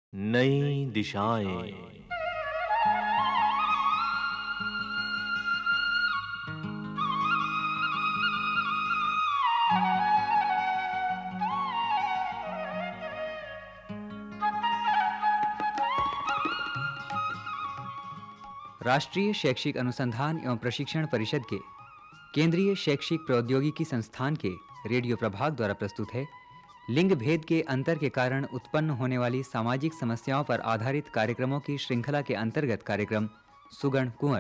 नई दिशाएं। राष्ट्रीय शैक्षिक अनुसंधान एवं प्रशिक्षण परिषद के केंद्रीय शैक्षिक प्रौद्योगिकी संस्थान के रेडियो प्रभाग द्वारा प्रस्तुत है लिंग भेद के अंतर के कारण उत्पन्न होने वाली सामाजिक समस्याओं पर आधारित कार्यक्रमों की श्रृंखला के अंतर्गत कार्यक्रम सुगण कुंवर।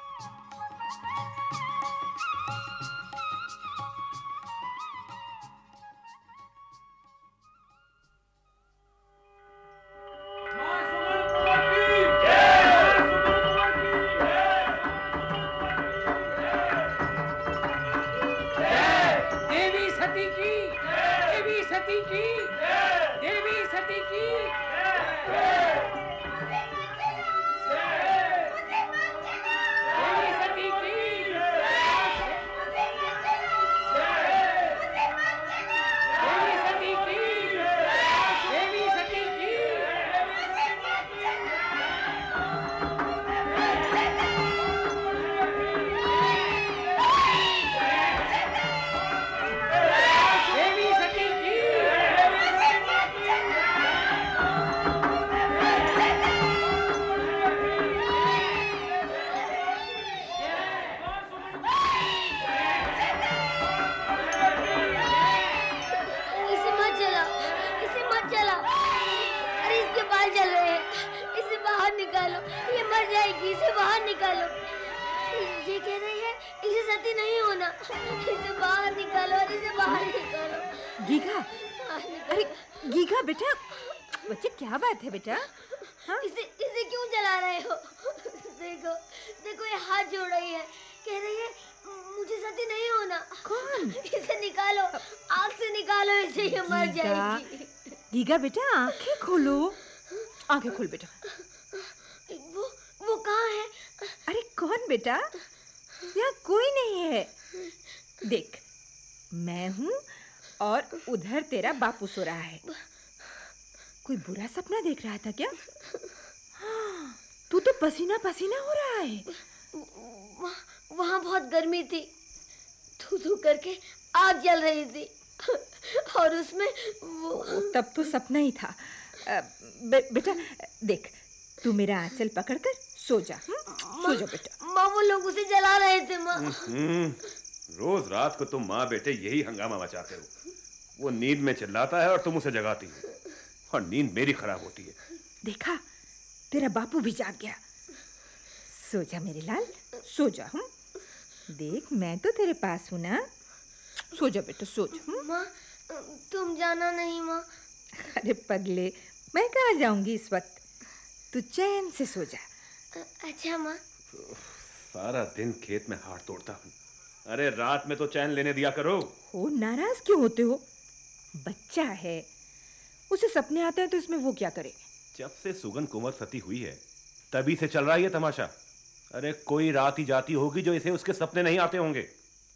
गीगा बेटा, बच्चे क्या बात है बेटा? हाँ? इसे क्यों जला रहे हो? देखो देखो ये हाथ जोड़ रही है, कह रही है मुझे सती नहीं होना। कौन? इसे निकालो, आग से निकालो इसे, ये मर जाएगी। गीगा बेटा आंखें खोलो, आंखें खोल बेटा। वो कहाँ है? अरे कौन बेटा? यहाँ कोई नहीं है। देख मैं हूँ और उधर तेरा बापू सो रहा है। कोई बुरा सपना देख रहा था क्या? हाँ, तू तो पसीना पसीना हो रहा है। वहाँ बहुत गर्मी थी, थू करके आग जल रही थी और उसमें वो तब तो सपना ही था। बेटा देख, तू मेरा आंचल पकड़कर सो जा। सो जा बेटा। माँ वो लोग उसे जला रहे थे माँ। रोज रात को तुम माँ बेटे यही हंगामा मचाते हो। वो नींद में चिल्लाता है और तुम उसे जगाती हो, और नींद मेरी खराब होती है। देखा, तेरा बापू भी जाग गया। सो जा मेरे लाल, सो जा। देख मैं तो तेरे पास हूँ ना। सो जा बेटा, सो जा। माँ तुम जाना नहीं माँ। अरे पगले, मैं कहाँ जाऊंगी इस वक्त, तू चैन से सो जा। अच्छा माँ। सारा दिन खेत में हाथ तोड़ता हूँ, अरे रात में तो चैन लेने दिया करो। हो नाराज क्यों होते हो? बच्चा है, उसे सपने आते हैं तो इसमें वो क्या करे? जब से सुगन कुंवर सती हुई है तभी से चल रहा है ये तमाशा। अरे कोई रात ही जाती होगी जो इसे उसके सपने नहीं आते होंगे।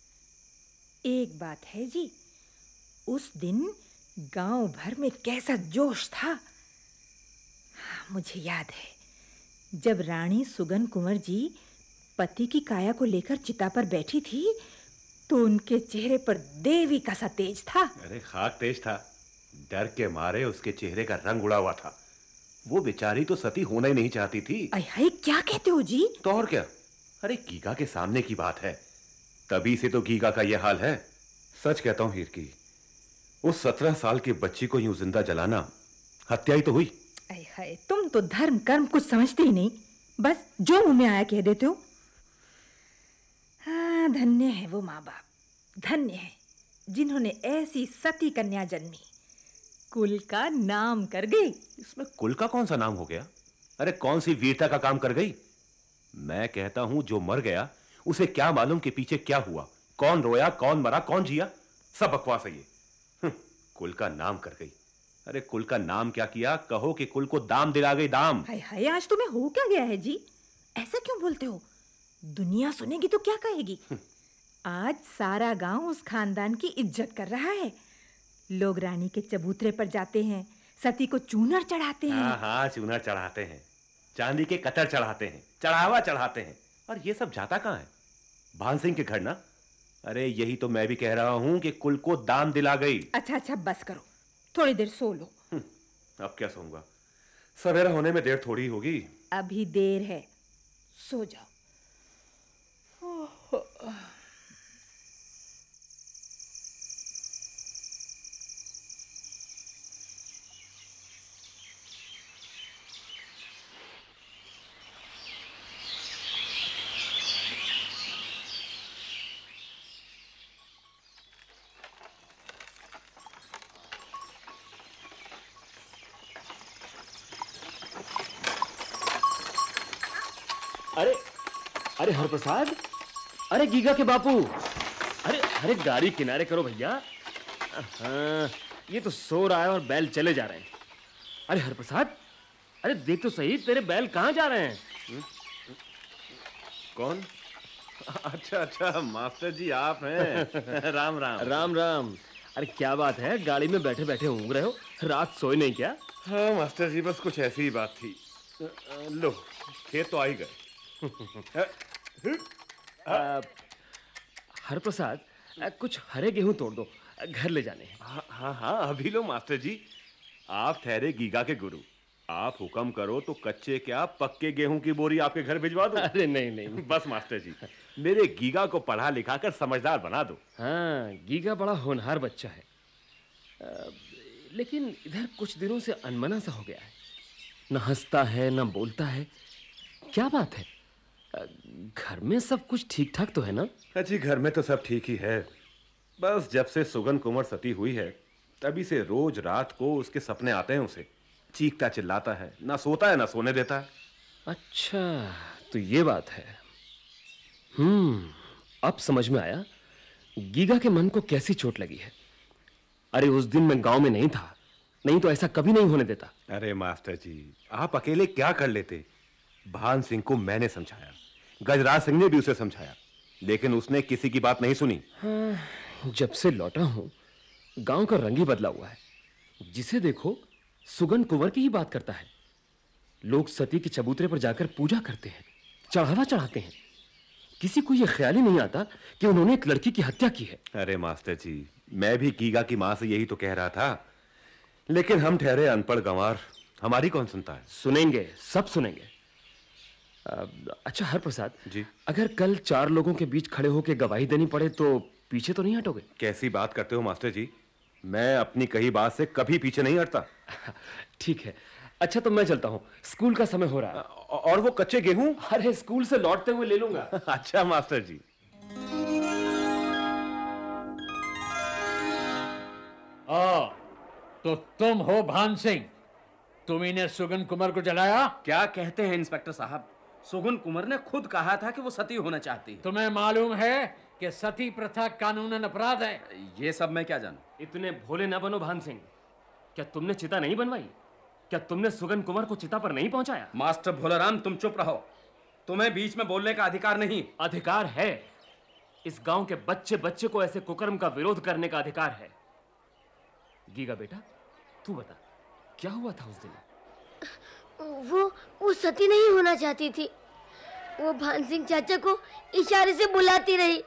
एक बात है जी, उस दिन गांव भर में कैसा जोश था। मुझे याद है जब रानी सुगन कुंवर जी पति की काया को लेकर चिता पर बैठी थी तो उनके चेहरे पर देवी का सा तेज था। अरे खाक तेज था, डर के मारे उसके चेहरे का रंग उड़ा हुआ था। वो बेचारी तो सती होना ही नहीं चाहती थी। अरे क्या कहते हो जी? तो और क्या, अरे गीगा के सामने की बात है, तभी से तो गीगा का यह हाल है। सच कहता हूँ हीर की, उस 17 साल की बच्ची को यूं जिंदा जलाना हत्या ही तो हुई। अरे तुम तो धर्म कर्म कुछ समझते ही नहीं, बस जो मुंह में आया कह देते हो। हाँ, धन्य है वो माँ बाप, धन्य है जिन्होंने ऐसी सती कन्या जन्मी, कुल का नाम कर गई। इसमें कुल का कौन सा नाम हो गया? अरे कौन सी वीरता का काम कर गई? मैं कहता हूं जो मर गया उसे क्या मालूम कि पीछे क्या हुआ, कौन रोया, कौन मरा, कौन जिया, सब बकवास है ये। कुल का नाम कर गई। अरे कुल का नाम क्या किया, कहो कि कुल को दाम दिला गई, दाम। हाय हाय, आज तुम्हें हो क्या गया है जी? ऐसा क्यों बोलते हो? दुनिया सुनेगी तो क्या कहेगी? आज सारा गांव उस खानदान की इज्जत कर रहा है। लोग रानी के चबूतरे पर जाते हैं, सती को चूनर चढ़ाते हैं। हाँ हाँ, चूनर चढ़ाते हैं, चांदी के कतर चढ़ाते हैं, चढ़ावा चढ़ाते हैं। और ये सब जाता कहाँ है? भान सिंह के घर ना। अरे यही तो मैं भी कह रहा हूँ कि कुल को दाम दिला गई। अच्छा अच्छा, बस करो, थोड़ी देर सो लो। अब क्या सोऊंगा, सवेरा होने में देर थोड़ी होगी। अभी देर है, सो जाओ। अरे अरे हरप्रसाद, अरे गीगा के बापू, अरे अरे गाड़ी किनारे करो भैया। हाँ, ये तो सो रहा है और बैल चले जा रहे हैं। अरे हरप्रसाद, अरे देख तो सही, तेरे बैल कहाँ जा रहे हैं? कौन? अच्छा अच्छा, मास्टर जी आप हैं। राम राम। राम राम। अरे क्या बात है, गाड़ी में बैठे बैठे ऊँघ रहे हो? रात सोए नहीं क्या? हाँ मास्टर जी, बस कुछ ऐसी ही बात थी। लो, खेत तो आ ही गए। हरप्रसाद, कुछ हरे गेहूं तोड़ दो, घर ले जाने हैं। हाँ हाँ हाँ, अभी लो मास्टर जी। आप ठहरे गीगा के गुरु, आप हुक्म करो तो कच्चे क्या पक्के गेहूं की बोरी आपके घर भिजवा दो। अरे नहीं नहीं, बस मास्टर जी, मेरे गीगा को पढ़ा लिखा कर समझदार बना दो। हाँ, गीगा बड़ा होनहार बच्चा है, लेकिन इधर कुछ दिनों से अनमना सा हो गया है। न हंसता है न बोलता है, क्या बात है? घर में सब कुछ ठीक ठाक तो है ना? जी घर में तो सब ठीक ही है, बस जब से सुगन कुंवर सती हुई है तभी से रोज रात को उसके सपने आते हैं। उसे चीखता चिल्लाता है, ना सोता है ना सोने देता है। अच्छा, तो ये बात है। अब समझ में आया गीगा के मन को कैसी चोट लगी है। अरे उस दिन मैं गांव में नहीं था, नहीं तो ऐसा कभी नहीं होने देता। अरे मास्टर जी, आप अकेले क्या कर लेते? भान सिंह को मैंने समझाया, गजराज सिंह ने भी उसे समझाया, लेकिन उसने किसी की बात नहीं सुनी। हाँ, जब से लौटा हूं गांव का रंग ही बदला हुआ है। जिसे देखो सुगन कुंवर की ही बात करता है। लोग सती के चबूतरे पर जाकर पूजा करते हैं, चढ़ावा चढ़ाते हैं। किसी को यह ख्याल ही नहीं आता कि उन्होंने एक लड़की की हत्या की है। अरे मास्टर जी, मैं भी गीगा की मां से यही तो कह रहा था, लेकिन हम ठहरे अनपढ़ गंवार, हमारी कौन सुनता है? सुनेंगे, सब सुनेंगे। अच्छा हरप्रसाद जी, अगर कल 4 लोगों के बीच खड़े होकर गवाही देनी पड़े तो पीछे तो नहीं हटोगे? कैसी बात करते हो मास्टर जी, मैं अपनी कही बात से कभी पीछे नहीं हटता। ठीक है, अच्छा तो मैं चलता हूँ, स्कूल का समय हो रहा है। और वो कच्चे गेहूं? अरे स्कूल से लौटते हुए ले लूंगा। अच्छा मास्टर जी। तो तुम हो भान सिंह, तुम्ही ने सुगन कुंवर को जलाया? क्या कहते हैं इंस्पेक्टर साहब, सुगन कुंवर ने खुद कहा था कि वो सती होना चाहती है। तुम्हें मालूम है कि सती प्रथा कानूनन अपराध है? ये सब मैं क्या जानूं। इतने भोले ना बनो भान सिंह। क्या तुमने चिता नहीं बनवाई? क्या तुमने सुगन कुंवर को चिता पर नहीं पहुंचाया? मास्टर भोलाराम, तुम चुप रहो, तुम्हें बीच में बोलने का अधिकार नहीं। अधिकार है, इस गांव के बच्चे बच्चे को ऐसे कुकर्म का विरोध करने का अधिकार है। गीगा बेटा, तू बता क्या हुआ था उस दिन? वो सती नहीं होना चाहती थी। वो भान सिंह चाचा को इशारे से बुलाती रही,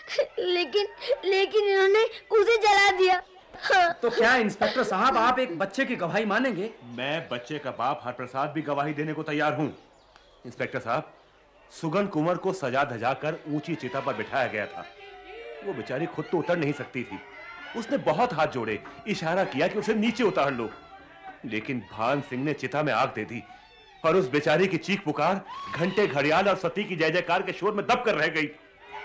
लेकिन इन्होंने उसे जला दिया। हाँ। तो क्या इंस्पेक्टर साहब, आप एक बच्चे की गवाही मानेंगे? मैं बच्चे का बाप हरप्रसाद भी गवाही देने को तैयार हूं। इंस्पेक्टर साहब, सुगन कुंवर को सजा धजा कर ऊंची चिता पर बिठाया गया था। वो बेचारी खुद तो उतर नहीं सकती थी। उसने बहुत हाथ जोड़े, इशारा किया कि उसे नीचे उतार लो, लेकिन भान सिंह ने चिता में आग दे दी और उस बेचारी की चीख पुकार घंटे घड़ियाल और सती की जय जयकार के शोर में दब कर रह गई।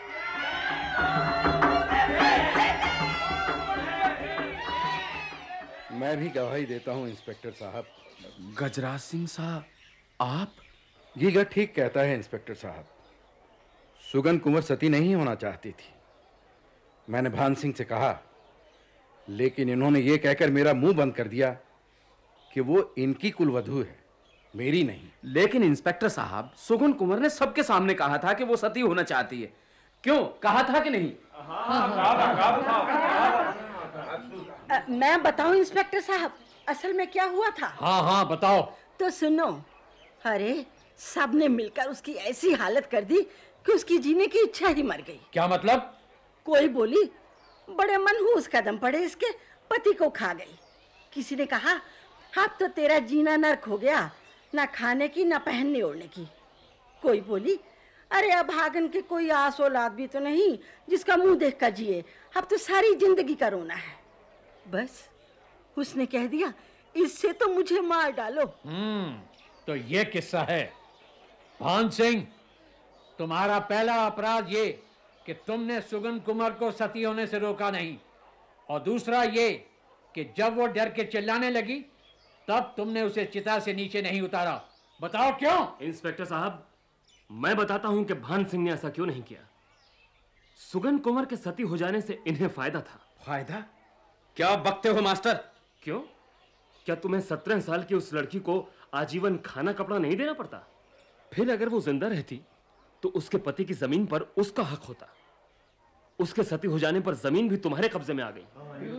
मैं भी गवाही देता हूं इंस्पेक्टर साहब। गजराज सिंह साहब, आप? गीगा ठीक कहता है इंस्पेक्टर साहब, सुगन कुंवर सती नहीं होना चाहती थी। मैंने भान सिंह से कहा, लेकिन इन्होंने ये कहकर मेरा मुंह बंद कर दिया कि वो इनकी कुलवधू है, मेरी नहीं। लेकिन इंस्पेक्टर साहब, सुगन कुंवर ने सबके सामने कहा था कि वो सती होना चाहती है। क्यों, कहा था कि नहीं? मैं बताऊं इंस्पेक्टर साहब, असल में क्या हुआ था? हाँ हाँ बताओ। तो सुनो, अरे सबने मिलकर उसकी ऐसी हालत कर दी कि उसकी जीने की इच्छा ही मर गई। क्या मतलब? कोई बोली बड़े मनहूस कदम पड़े इसके, पति को खा गई। किसी ने कहा अब तो तेरा जीना नर्क हो गया, ना खाने की ना पहनने ओढ़ने की। कोई बोली अरे अभागन के कोई आस औलाद भी तो नहीं जिसका मुंह देख कर जिए, अब तो सारी जिंदगी का रोना है। बस उसने कह दिया इससे तो मुझे मार डालो। तो ये किस्सा है। भान सिंह, तुम्हारा पहला अपराध ये कि तुमने सुगन कुमार को सती होने से रोका नहीं, और दूसरा ये कि जब वो डर के चिल्लाने लगी तब तुमने उसे चिता से नीचे नहीं उतारा। बताओ क्यों? इंस्पेक्टर साहब, मैं बताता हूं कि भान सिंह ने ऐसा क्यों नहीं किया। सुगन कुमार के सती हो जाने से इन्हें फायदा था। फायदा? क्या बकते हो मास्टर? क्यों? क्या तुम्हें 17 साल की उस लड़की को आजीवन खाना कपड़ा नहीं देना पड़ता? फिर अगर वो जिंदा रहती तो उसके पति की जमीन पर उसका हक होता। उसके सती हो जाने पर जमीन भी तुम्हारे कब्जे में आ गई।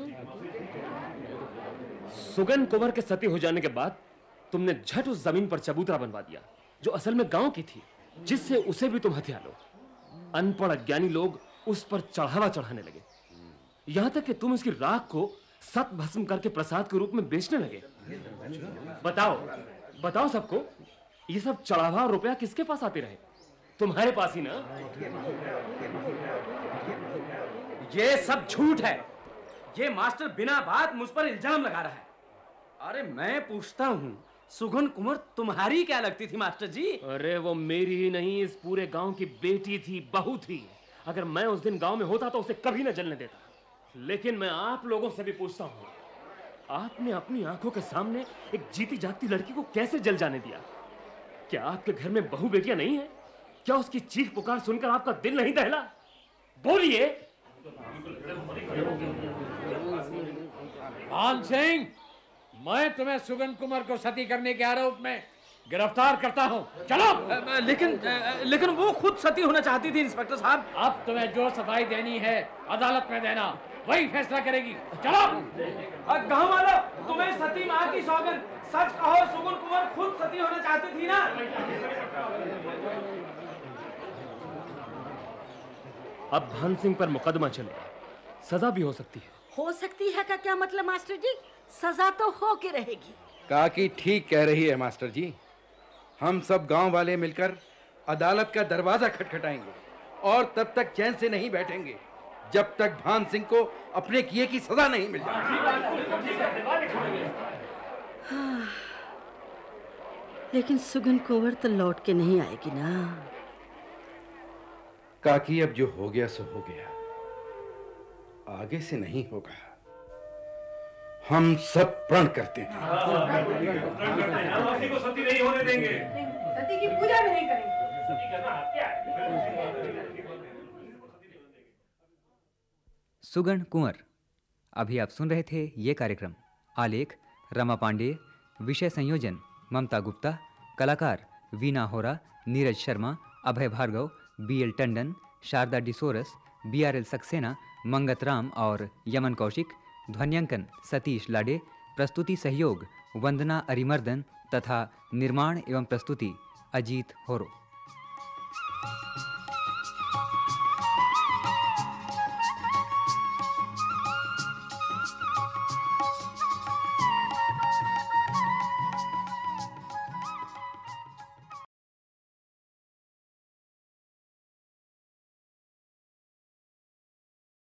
सुगन कुंवर के सती हो जाने के बाद तुमने झट उस जमीन पर चबूतरा बनवा दिया जो असल में गांव की थी, जिससे उसे भी तुम हथिया लो। अनपढ़ अज्ञानी लोग उस पर चढ़ावा चढ़ाने लगे, यहां तक कि तुम उसकी राख को सत भस्म करके प्रसाद के रूप में बेचने लगे। बताओ बताओ सबको, ये सब चढ़ावा और रुपया किसके पास आते रहे? तुम्हारे पास ही ना। ये सब झूठ है। ये मास्टर बिना बात मुझ पर इल्जाम लगा रहा है। अरे मैं पूछता हूँ, सुगन कुंवर तुम्हारी क्या लगती थी मास्टर जी? अरे वो मेरी ही नहीं, इस पूरे गांव की बेटी थी, बहू थी। अगर मैं उस दिन गांव में होता तो उसे कभी न जलने देता। लेकिन मैं आप लोगों से भी पूछता हूँ, आपने अपनी आंखों के सामने एक जीती जागती लड़की को कैसे जल जाने दिया? क्या आपके घर में बहू बेटियां नहीं है? क्या उसकी चीख पुकार सुनकर आपका दिल नहीं दहला? बोलिए। भान सिंह, मैं तुम्हें सुगन कुमार को सती करने के आरोप में गिरफ्तार करता हूं। चलो। लेकिन वो खुद सती होना चाहती थी इंस्पेक्टर साहब। अब तुम्हें जो सफाई देनी है अदालत में देना, वही फैसला करेगी। चलो। गाँव वालों, तुम्हें सती माँ की सौगंध, सच कहो सुगन कुमार खुद सती होना चाहती थी ना? अब भान सिंह पर मुकदमा चलेगा, सजा भी हो सकती है। हो सकती है का क्या मतलब मास्टर जी? सजा तो हो के रहेगी। काकी ठीक कह रही है मास्टर जी। हम सब गांव वाले मिलकर अदालत का दरवाजा खटखटाएंगे और तब तक चैन से नहीं बैठेंगे जब तक भान सिंह को अपने किए की सजा नहीं मिल जाती। लेकिन सुगन कुंवर तो लौट के नहीं आएगी ना। काकी अब जो हो गया सो हो गया, आगे से नहीं होगा। हम सब प्रण करते हैं। को सती नहीं होने देंगे। सती की पूजा भी नहीं करेंगे। सुगन कुंवर। अभी आप सुन रहे थे ये कार्यक्रम। आलेख रमा पांडे, विषय संयोजन ममता गुप्ता, कलाकार वीना होरा, नीरज शर्मा, अभय भार्गव, BL टंडन, शारदा डिसोरस, BRL सक्सेना, मंगत राम और यमन कौशिक। ध्वन्यांकन सतीश लाडे। प्रस्तुति सहयोग वंदना अरिमर्दन तथा निर्माण एवं प्रस्तुति अजीत होरो।